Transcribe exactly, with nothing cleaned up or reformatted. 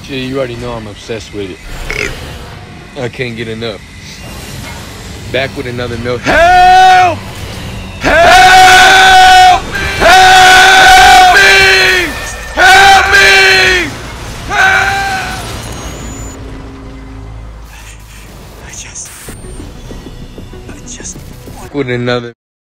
Shit, you already know I'm obsessed with it. I can't get enough. Back with another milk. Help! Help! Help me! Help me! Help! I just... I just... With another...